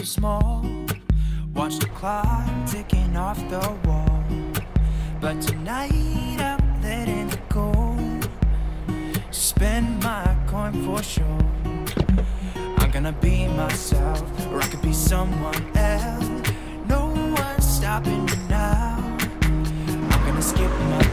so small. Watch the clock ticking off the wall. But tonight I'm letting it go. Spend my coin for sure. I'm gonna be myself, or I could be someone else. No one's stopping me now. I'm gonna skip my